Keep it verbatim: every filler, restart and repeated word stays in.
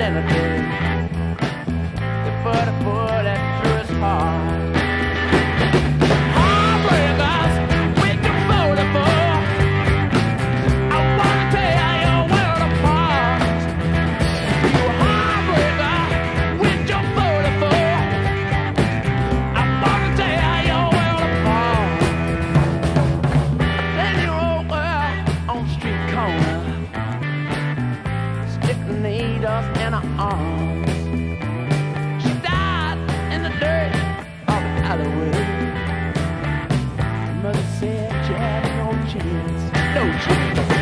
in the dirt. They put a bullet through his heart. Heartbreakers with your forty-four. I wanna tear your world apart. You heartbreaker with your forty-four. I wanna tear your world apart. Then you over on the street corner, stick the needles in her arms. She died in the dirt of the alleyway. Mother said you had no chance, no chance.